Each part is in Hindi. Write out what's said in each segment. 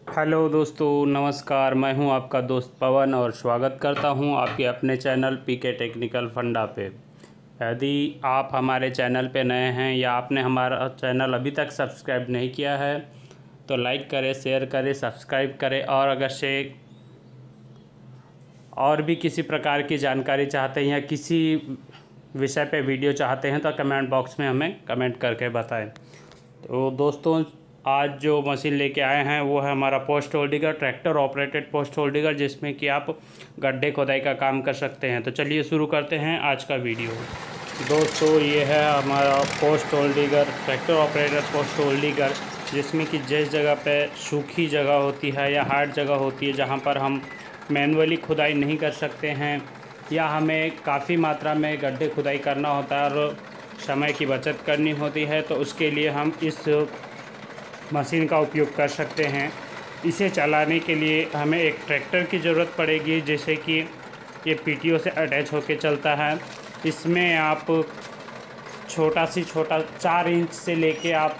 हेलो दोस्तों, नमस्कार। मैं हूं आपका दोस्त पवन और स्वागत करता हूं आपके अपने चैनल पीके टेक्निकल फंडा पे। यदि आप हमारे चैनल पे नए हैं या आपने हमारा चैनल अभी तक सब्सक्राइब नहीं किया है तो लाइक करें, शेयर करें, सब्सक्राइब करें। और अगर से और भी किसी प्रकार की जानकारी चाहते हैं या किसी विषय पे वीडियो चाहते हैं तो कमेंट बॉक्स में हमें कमेंट करके बताएं। तो दोस्तों, आज जो मशीन लेके आए हैं वो है हमारा post hole digger, tractor operated post hole digger, जिसमें कि आप गड्ढे खोदाई का काम कर सकते हैं। तो चलिए शुरू करते हैं आज का वीडियो। दोस्तों, ये है हमारा post hole digger, tractor operated post hole digger, जिसमें कि जिस जगह पे सूखी जगह होती है या हार्ड जगह होती है जहाँ पर हम मैनुअली खुदाई नहीं कर सकते हैं या हमें काफ़ी मात्रा में गड्ढे खुदाई करना होता है और समय की बचत करनी होती है, तो उसके लिए हम इस मशीन का उपयोग कर सकते हैं। इसे चलाने के लिए हमें एक ट्रैक्टर की ज़रूरत पड़ेगी, जैसे कि ये पीटीओ से अटैच होकर चलता है। इसमें आप छोटा 4 इंच से लेके आप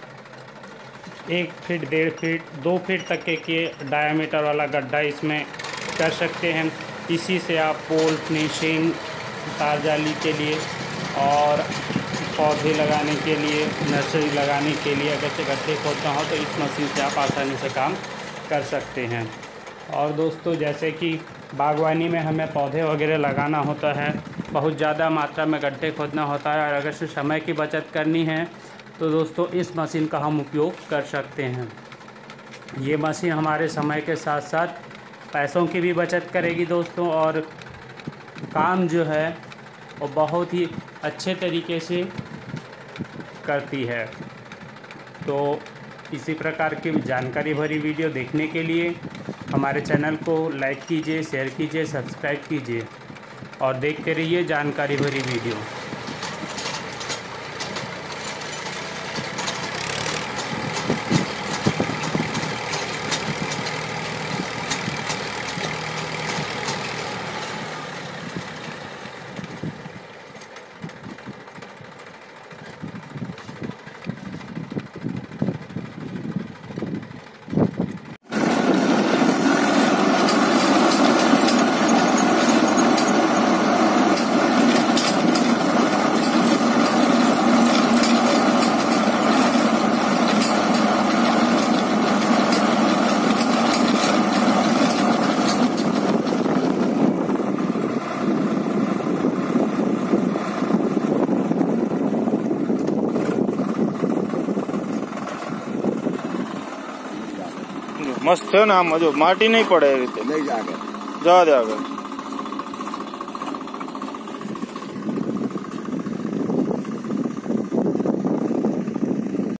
1 फीट, 1.5 फीट, 2 फीट तक के डायामीटर वाला गड्ढा इसमें कर सकते हैं। इसी से आप पोल फिनिशिंग, तार जाली के लिए और पौधे लगाने के लिए, नर्सरी लगाने के लिए अगर से गड्ढे खोदना हो तो इस मशीन से आप आसानी से काम कर सकते हैं। और दोस्तों, जैसे कि बागवानी में हमें पौधे वगैरह लगाना होता है, बहुत ज़्यादा मात्रा में गड्ढे खोदना होता है और अगर से समय की बचत करनी है तो दोस्तों इस मशीन का हम उपयोग कर सकते हैं। ये मशीन हमारे समय के साथ साथ पैसों की भी बचत करेगी दोस्तों, और काम जो है वो बहुत ही अच्छे तरीके से करती है। तो इसी प्रकार की जानकारी भरी वीडियो देखने के लिए हमारे चैनल को लाइक कीजिए, शेयर कीजिए, सब्सक्राइब कीजिए और देखते रहिए जानकारी भरी वीडियो। मस्त है ना, जो माटी नहीं पड़े नहीं जाकर जा